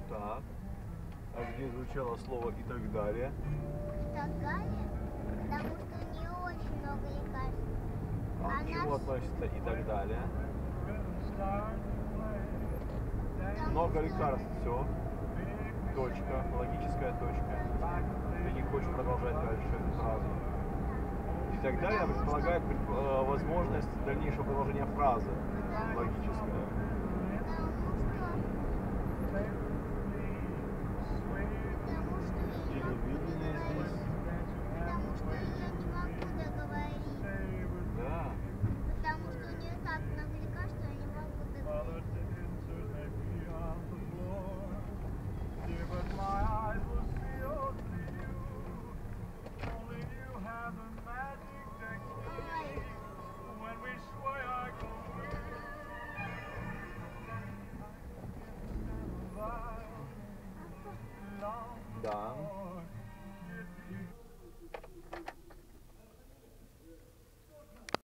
Так. А где звучало слово «и так далее»? И так далее, потому что у нее очень много лекарств. А к чему относится «и так далее»? Много лекарств, все. Точка, логическая точка. Ты не хочешь продолжать дальше эту фразу. И так далее предполагает возможность дальнейшего продолжения фразы. Логическая. Телевидение здесь. Потому что я не могу договорить. Да. Потому что у нее так много лекарств, что я не могу договорить. Да.